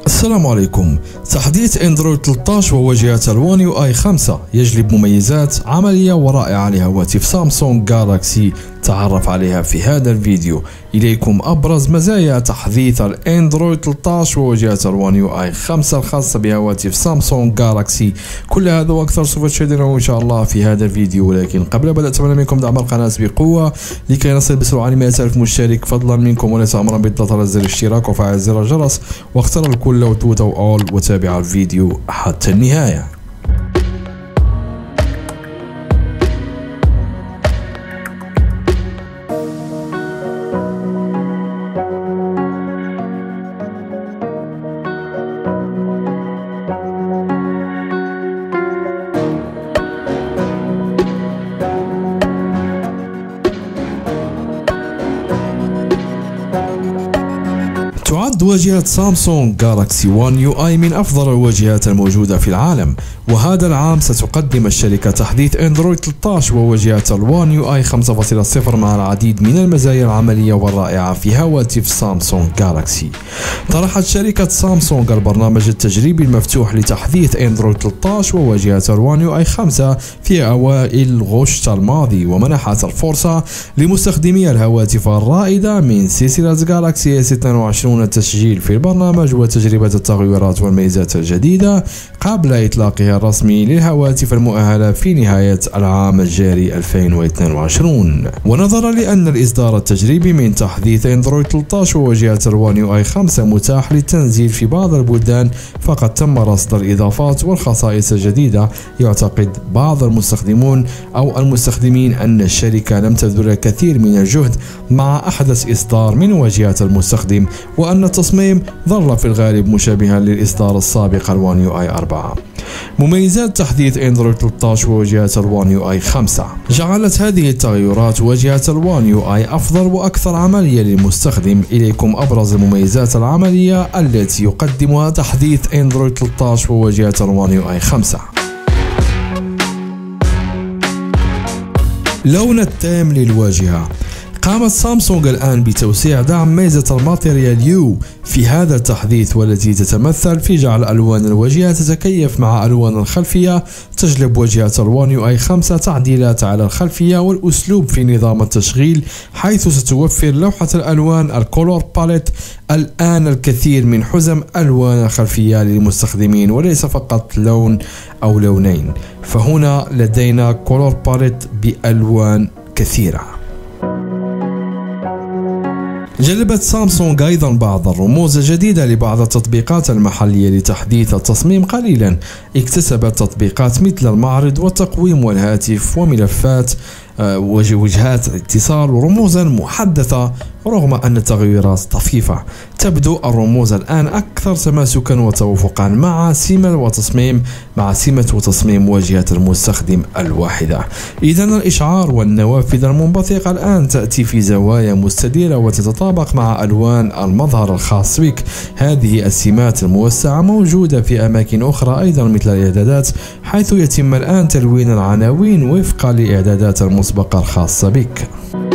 السلام عليكم. تحديث اندرويد 13 وواجهة الوان يو اي 5 يجلب مميزات عملية ورائعة لهواتف سامسونج جالاكسي، تعرف عليها في هذا الفيديو. إليكم أبرز مزايا تحديث الاندرويد 13 وواجهة الوان يو اي 5 الخاصة بهواتف سامسونج جالاكسي. كل هذا وأكثر سوف تشاهدونه إن شاء الله في هذا الفيديو، ولكن قبل بدء أتمنى منكم دعم القناة بقوة لكي نصل بسرعة ل 100,000 مشترك، فضلا منكم وليس أمرا بالضغط على زر الاشتراك وفعل زر الجرس واختر الكل وتوت أو all وتابع الفيديو حتى النهاية. تعد واجهة سامسونج جالاكسي وان يو اي من أفضل الواجهات الموجودة في العالم، وهذا العام ستقدم الشركة تحديث اندرويد 13 وواجهة الوان يو اي 5.0 مع العديد من المزايا العملية والرائعة في هواتف سامسونج جالاكسي. طرحت شركة سامسونج البرنامج التجريبي المفتوح لتحديث اندرويد 13 وواجهة الوان يو اي 5 في أوائل غشت الماضي، ومنحت الفرصة لمستخدمي الهواتف الرائدة من سلسلة جالاكسي S22 التسجيل في البرنامج وتجربة التغيرات والميزات الجديدة قبل إطلاقها الرسمي للهواتف المؤهلة في نهاية العام الجاري 2022. ونظرا لأن الإصدار التجريبي من تحديث اندرويد 13 وواجهة الوان يو اي 5 متاح للتنزيل في بعض البلدان، فقد تم رصد الإضافات والخصائص الجديدة. يعتقد بعض المستخدمون أو المستخدمين أن الشركة لم تبذل الكثير من الجهد مع أحدث إصدار من واجهة المستخدم، وأن التصميم ظل في الغالب مشابها للإصدار السابق الوان يو اي 4. مميزات تحديث اندرويد 13 وواجهة الوان يو اي 5. جعلت هذه التغيرات واجهة الوان يو اي أفضل وأكثر عملية للمستخدم. إليكم أبرز المميزات العملية التي يقدمها تحديث اندرويد 13 وواجهة الوان يو اي 5. لون التام للواجهة. قامت سامسونج الآن بتوسيع دعم ميزة الماتيريال يو في هذا التحديث، والتي تتمثل في جعل ألوان الواجهة تتكيف مع ألوان الخلفية. تجلب واجهة الوان يو اي 5 تعديلات على الخلفية والأسلوب في نظام التشغيل، حيث ستوفر لوحة الألوان الكولور باليت الآن الكثير من حزم ألوان الخلفية للمستخدمين، وليس فقط لون أو لونين، فهنا لدينا كولور باليت بألوان كثيرة. جلبت سامسونج أيضا بعض الرموز الجديدة لبعض التطبيقات المحلية لتحديث التصميم قليلا. اكتسبت تطبيقات مثل المعرض والتقويم والهاتف وملفات وجهات الاتصال ورموزا محدثة، رغم أن التغيرات طفيفة. تبدو الرموز الآن أكثر تماسكا وتوافقا مع سمة وتصميم واجهة المستخدم الواحدة. إذن الإشعار والنوافذ المنبثقة الآن تأتي في زوايا مستديرة وتتطابق مع ألوان المظهر الخاص بك. هذه السمات الموسعة موجودة في أماكن أخرى أيضا مثل الإعدادات، حيث يتم الآن تلوين العناوين وفقا لإعدادات المسبقة الخاصة بك.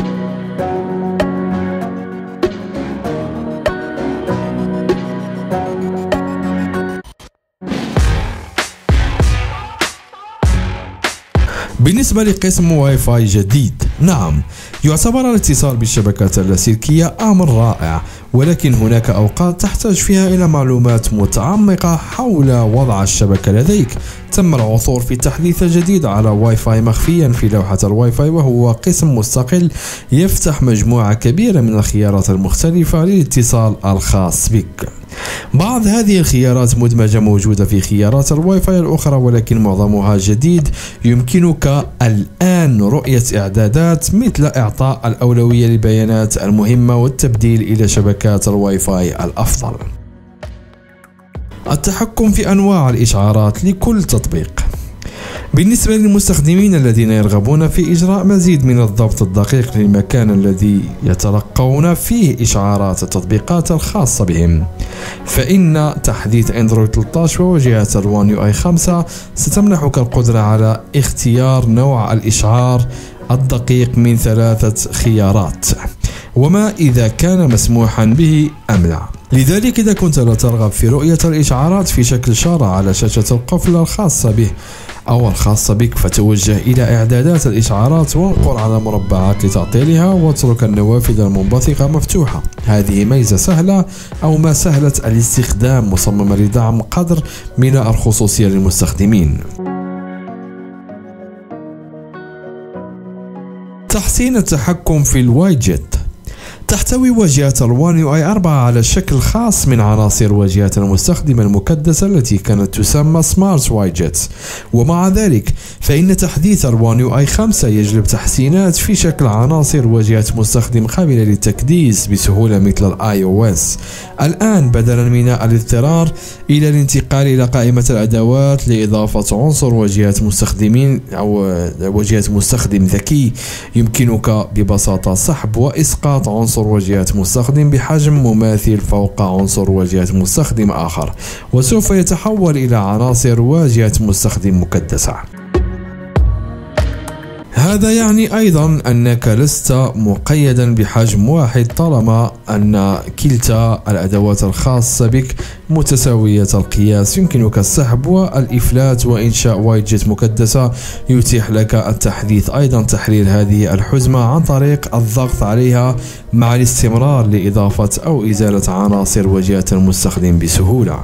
بالنسبة لقسم واي فاي جديد، نعم، يعتبر الاتصال بالشبكات اللاسلكية أمر رائع، ولكن هناك أوقات تحتاج فيها إلى معلومات متعمقة حول وضع الشبكة لديك. تم العثور في التحديث الجديد على واي فاي مخفيا في لوحة الواي فاي، وهو قسم مستقل يفتح مجموعة كبيرة من الخيارات المختلفة للاتصال الخاص بك. بعض هذه الخيارات مدمجة موجودة في خيارات الواي فاي الأخرى، ولكن معظمها جديد. يمكنك الآن رؤية إعدادات مثل إعطاء الأولوية للبيانات المهمة والتبديل إلى شبكات الواي فاي الأفضل. التحكم في أنواع الإشعارات لكل تطبيق. بالنسبة للمستخدمين الذين يرغبون في إجراء مزيد من الضبط الدقيق للمكان الذي يتلقون فيه إشعارات التطبيقات الخاصة بهم، فإن تحديث اندرويد 13 وواجهة الوان يو اي 5 ستمنحك القدرة على اختيار نوع الإشعار الدقيق من 3 خيارات، وما إذا كان مسموحا به أم لا. لذلك إذا كنت لا ترغب في رؤية الإشعارات في شكل شارة على شاشة القفل الخاصة به أو الخاصة بك، فتوجه إلى إعدادات الإشعارات وانقر على مربعات لتعطيلها واترك النوافذ المنبثقة مفتوحة. هذه ميزة سهلة أو ما سهلة الاستخدام، مصممة لدعم قدر من الخصوصية للمستخدمين. تحسين التحكم في الوايجت. تحتوي واجهة الوان يو اي 4 على الشكل الخاص من عناصر واجهة المستخدم المكدسة التي كانت تسمى سمارت وايجتس، ومع ذلك فإن تحديث الوان يو اي 5 يجلب تحسينات في شكل عناصر واجهة مستخدم قابلة للتكديس بسهولة مثل الاي او اس. الآن بدلا من الاضطرار إلى الانتقال إلى قائمة الأدوات لإضافة عنصر واجهة مستخدمين أو واجهة مستخدم ذكي، يمكنك ببساطة سحب وإسقاط عنصر واجهة مستخدم بحجم مماثل فوق عنصر واجهة مستخدم آخر، وسوف يتحول إلى عناصر واجهة مستخدم مكدسة. هذا يعني أيضا أنك لست مقيدا بحجم واحد طالما أن كلتا الأدوات الخاصة بك متساوية القياس. يمكنك السحب والإفلات وإنشاء وايجت مكدسة. يتيح لك التحديث أيضا تحرير هذه الحزمة عن طريق الضغط عليها مع الاستمرار لإضافة أو إزالة عناصر واجهة المستخدم بسهولة.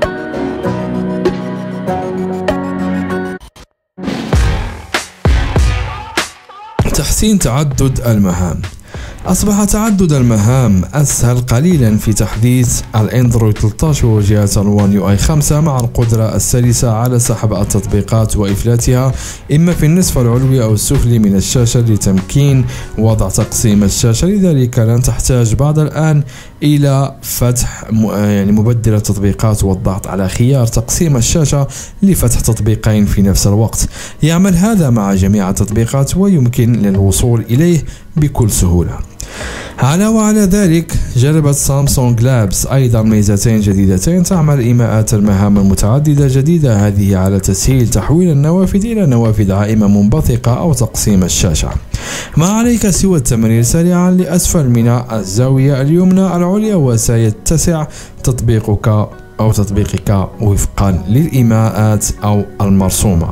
تحسين تعدد المهام. أصبح تعدد المهام أسهل قليلا في تحديث الأندرويد 13 وواجهة الوان يو اي 5 مع القدرة السلسة على سحب التطبيقات وإفلاتها إما في النصف العلوي أو السفلي من الشاشة لتمكين وضع تقسيم الشاشة. لذلك لن تحتاج بعد الآن إلى فتح مبدل التطبيقات والضغط على خيار تقسيم الشاشة لفتح تطبيقين في نفس الوقت. يعمل هذا مع جميع التطبيقات ويمكن الوصول إليه بكل سهولة. علاوة على ذلك جربت سامسونج لابس أيضا ميزتين جديدتين تعمل إيماءات المهام المتعددة جديدة، هذه على تسهيل تحويل النوافذ إلى نوافذ عائمة منبثقة أو تقسيم الشاشة. ما عليك سوى التمرير سريعا لأسفل من الزاوية اليمنى العليا وسيتسع تطبيقك وفقا للإيماءات أو المرسومة.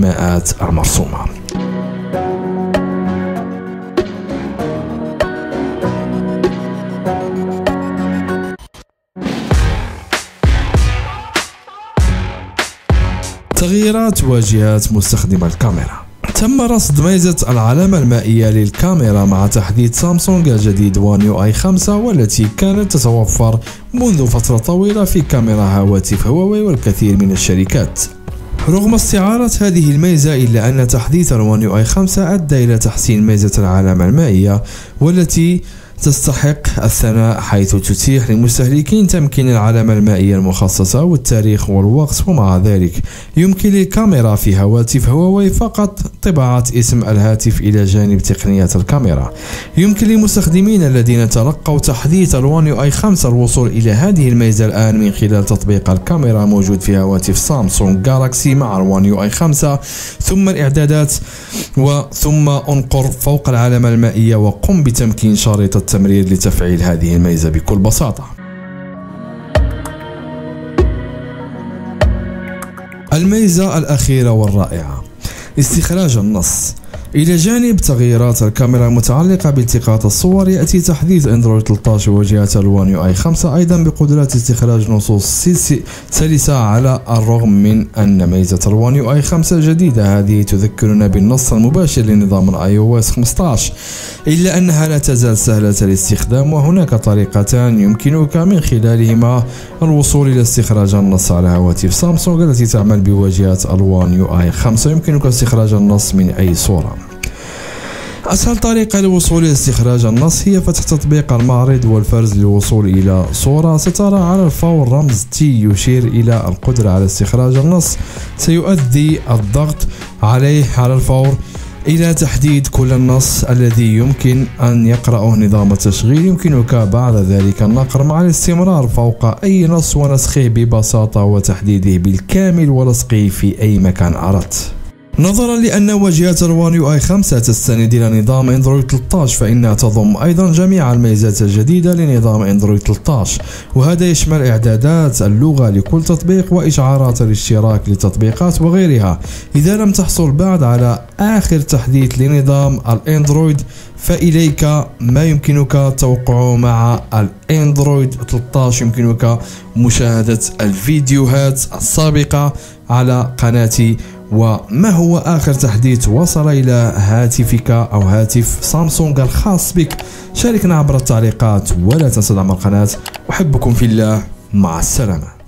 تغييرات واجهات مستخدم الكاميرا. تم رصد ميزة العلامة المائية للكاميرا مع تحديث سامسونج الجديد وان يو اي 5، والتي كانت تتوفر منذ فترة طويلة في كاميرا هواتف هواوي والكثير من الشركات. رغم استعارة هذه الميزة إلا أن تحديث الوان يو اي 5 أدى إلى تحسين ميزة العلامة المائية والتي تستحق الثناء، حيث تتيح للمستهلكين تمكين العلامة المائية المخصصة والتاريخ والوقت. ومع ذلك يمكن للكاميرا في هواتف هواوي فقط طباعة اسم الهاتف إلى جانب تقنية الكاميرا. يمكن للمستخدمين الذين تلقوا تحديث الوان يو اي 5 الوصول إلى هذه الميزة الآن من خلال تطبيق الكاميرا موجود في هواتف سامسونج جالاكسي مع الوان يو اي 5، ثم الإعدادات ثم انقر فوق العلامة المائية وقم بتمكين شريط التمرير لتفعيل هذه الميزة بكل بساطة. الميزة الأخيرة والرائعة: استخراج النص. إلى جانب تغييرات الكاميرا المتعلقة بالتقاط الصور، يأتي تحديث أندرويد 13 وواجهة الوان يو اي 5 أيضا بقدرات استخراج نصوص سلسة، على الرغم من أن ميزة الوان يو اي 5 الجديدة هذه تذكرنا بالنص المباشر لنظام الاي او اس 15، إلا أنها لا تزال سهلة الاستخدام، وهناك طريقتان يمكنك من خلالهما الوصول إلى استخراج النص على هواتف سامسونج التي تعمل بواجهة الوان يو اي 5. يمكنك استخراج النص من أي صورة. أسهل طريقة للوصول إلى استخراج النص هي فتح تطبيق المعرض والفرز للوصول إلى صورة. سترى على الفور رمز تي يشير إلى القدرة على استخراج النص، سيؤدي الضغط عليه على الفور إلى تحديد كل النص الذي يمكن أن يقرأه نظام التشغيل. يمكنك بعد ذلك النقر مع الاستمرار فوق أي نص ونسخه ببساطة وتحديده بالكامل ولصقه في أي مكان أردت. نظرا لأن واجهة الوان يو اي 5 تستند إلى نظام اندرويد 13 فإنها تضم أيضا جميع الميزات الجديدة لنظام اندرويد 13، وهذا يشمل إعدادات اللغة لكل تطبيق وإشعارات الاشتراك للتطبيقات وغيرها. إذا لم تحصل بعد على آخر تحديث لنظام الاندرويد فإليك ما يمكنك توقعه مع الاندرويد 13. يمكنك مشاهدة الفيديوهات السابقة على قناتي وما هو آخر تحديث وصل إلى هاتفك أو هاتف سامسونج الخاص بك. شاركنا عبر التعليقات ولا تنسى دعم القناة. أحبكم في الله، مع السلامة.